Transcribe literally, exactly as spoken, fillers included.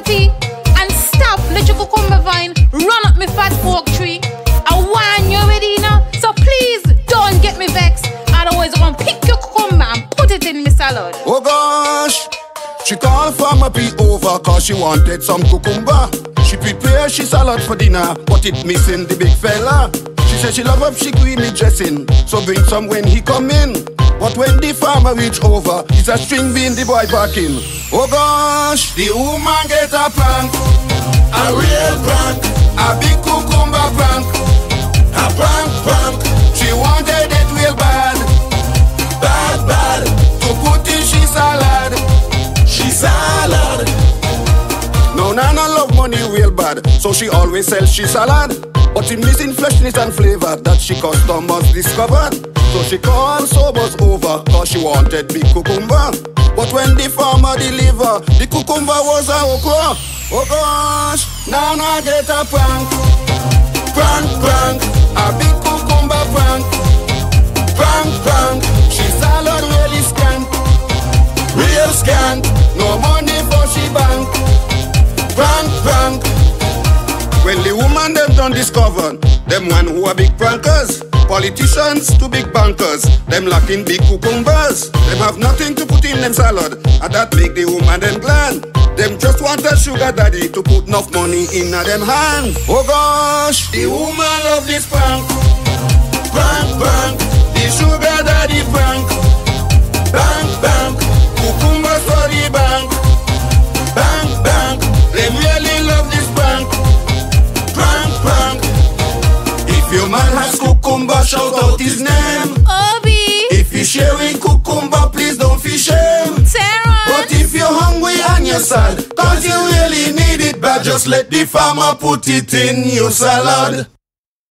party and stop, let your cucumber vine run up me fat fork tree. I want you ready now, so please don't get me vexed. Otherwise I'm gonna pick your cucumber and put it in my salad. Oh gosh, she called Farmer P over cause she wanted some cucumber. She prepared she salad for dinner, but it missing the big fella. She said she love up she creamy dressing, so bring some when he come in. But when the farmer reach over, it's a string bean the boy barking. Oh gosh, the woman get a prank, a real prank, a big cucumber prank, a prank prank. She wanted it real bad, bad bad, to put in she salad, she salad. No, Nana love money real bad, so she always sells she salad. But it missing freshness and flavor that she customers discovered. So she called sobers over cause she wanted big cucumber. But when the farmer deliver, the cucumber was a okra. Oh gosh, Nana get a prank, prank prank, a big cucumber prank, prank prank. She salad really scant, real scant, no money for she bank, prank prank. When the woman them done discover, them one who are big prankers, politicians to big bankers, them lacking big cucumbers. Them have nothing to put in them salad, and that make the woman them glad. Them just want a sugar daddy to put enough money in a them hand. Oh gosh, the woman love this prank, prank prank, the sugar daddy prank, bank bank, cucumbers for the bank, bank bank. Them really love this prank, prank prank. If your man has cucumber, shout out his name. Obi. If you sharing cucumber, please don't feel shame. Terrence. But if you're hungry and you're sad, cause you really need it bad, just let the farmer put it in your salad.